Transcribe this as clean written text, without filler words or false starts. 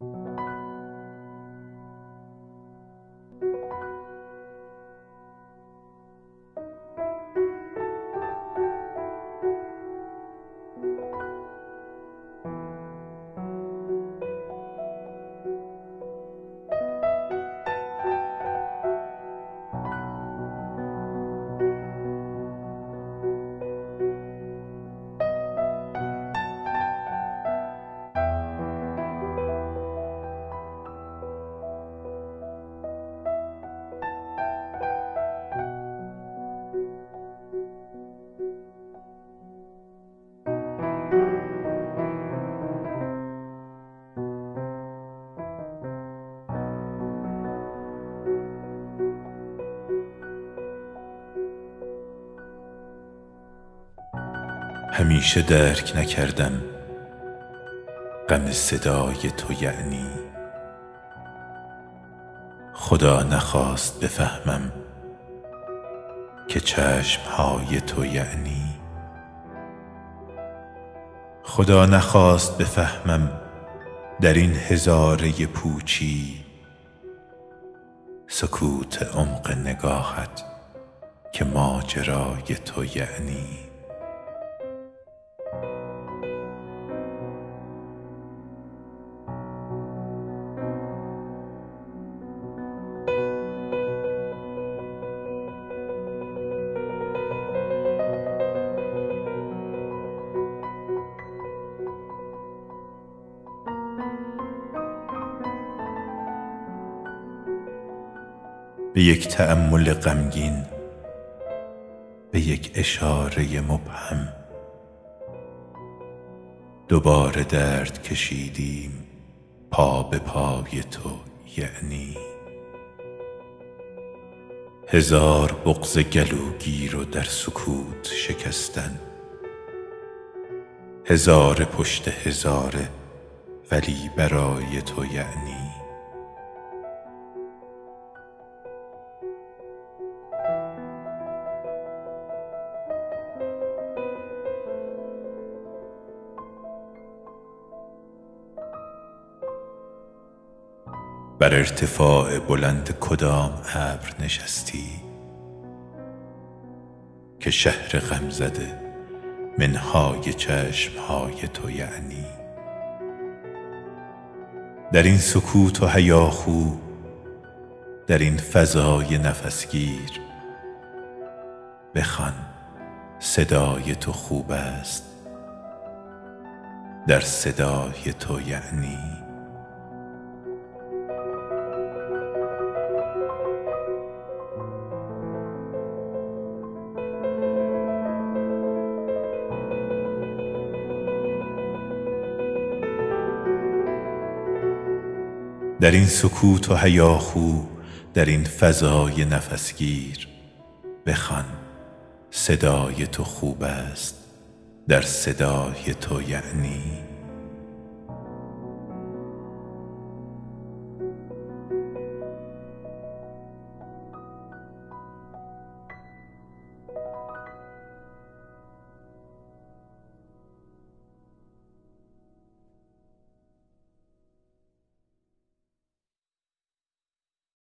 همیشه درک نکردم غم صدای تو، یعنی خدا نخواست بفهمم که چشمهای تو، یعنی خدا نخواست بفهمم در این هزاره پوچی سکوت عمق نگاهت که ماجرای تو، یعنی به یک تأمل غمگین، به یک اشاره مبهم، دوباره درد کشیدیم پا به پای تو، یعنی هزار بغض گلوگیر و در سکوت شکستن، هزار پشت هزاره ولی برای تو، یعنی بر ارتفاع بلند کدام ابر نشستی که شهر غم زده منهای چشمهای تو، یعنی در این سکوت و هیاهو، در این فضای نفسگیر بخوان صدای تو خوب است، در صدای تو، یعنی در این سکوت و هیاهو، در این فضای نفسگیر بخوان صدای تو خوب است، در صدای تو، یعنی